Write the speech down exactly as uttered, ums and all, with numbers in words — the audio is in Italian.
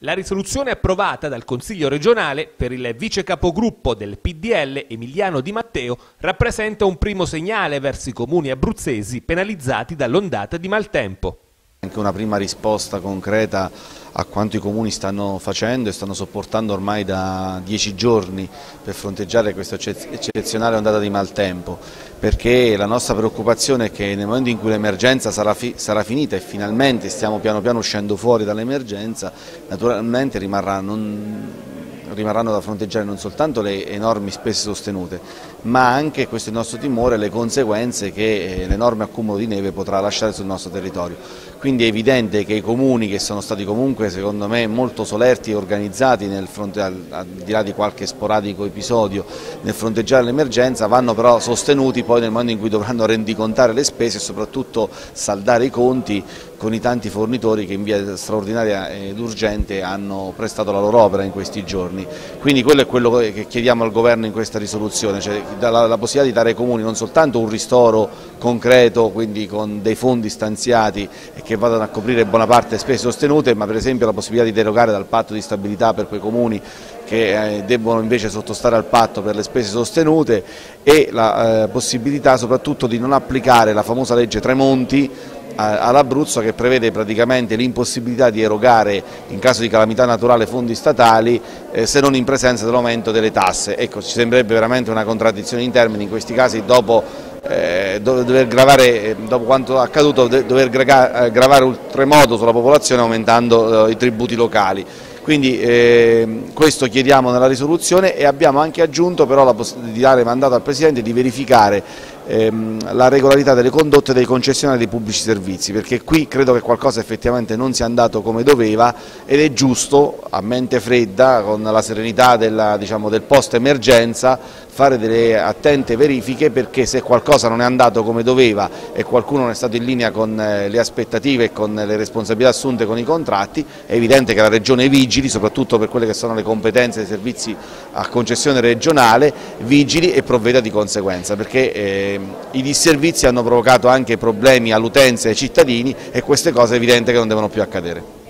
La risoluzione approvata dal Consiglio regionale per il vice capogruppo del P D L Emiliano Di Matteo rappresenta un primo segnale verso i comuni abruzzesi penalizzati dall'ondata di maltempo. Anche una prima risposta concreta a quanto i comuni stanno facendo e stanno sopportando ormai da dieci giorni per fronteggiare questa eccezionale ondata di maltempo, perché la nostra preoccupazione è che nel momento in cui l'emergenza sarà, fi sarà finita e finalmente stiamo piano piano uscendo fuori dall'emergenza, naturalmente rimarranno rimarranno da fronteggiare non soltanto le enormi spese sostenute, ma anche, questo è il nostro timore, le conseguenze che l'enorme accumulo di neve potrà lasciare sul nostro territorio. Quindi è evidente che i comuni, che sono stati comunque secondo me molto solerti e organizzati nel fronte, al, al di là di qualche sporadico episodio, nel fronteggiare l'emergenza, vanno però sostenuti poi nel momento in cui dovranno rendicontare le spese e soprattutto saldare i conti con i tanti fornitori che in via straordinaria ed urgente hanno prestato la loro opera in questi giorni. Quindi quello è quello che chiediamo al Governo in questa risoluzione, cioè la, la possibilità di dare ai comuni non soltanto un ristoro concreto, quindi con dei fondi stanziati e che vadano a coprire buona parte delle spese sostenute, ma per esempio la possibilità di derogare dal patto di stabilità per quei comuni che eh, debbono invece sottostare al patto per le spese sostenute, e la eh, possibilità soprattutto di non applicare la famosa legge Tremonti all'Abruzzo, che prevede praticamente l'impossibilità di erogare in caso di calamità naturale fondi statali eh, se non in presenza dell'aumento delle tasse. Ecco, ci sembrerebbe veramente una contraddizione in termini in questi casi, dopo, eh, dover gravare, dopo quanto accaduto, dover gravare oltremodo sulla popolazione aumentando eh, i tributi locali. Quindi eh, questo chiediamo nella risoluzione, e abbiamo anche aggiunto però la possibilità di dare mandato al Presidente di verificare ehm, la regolarità delle condotte dei concessionari dei pubblici servizi, perché qui credo che qualcosa effettivamente non sia andato come doveva, ed è giusto a mente fredda, con la serenità della, diciamo, del post emergenza, fare delle attente verifiche, perché se qualcosa non è andato come doveva e qualcuno non è stato in linea con le aspettative e con le responsabilità assunte con i contratti, è evidente che la Regione vigili, soprattutto per quelle che sono le competenze dei servizi a concessione regionale, vigili e provveda di conseguenza, perché eh, i disservizi hanno provocato anche problemi all'utenza e ai cittadini, e queste cose è evidente che non devono più accadere.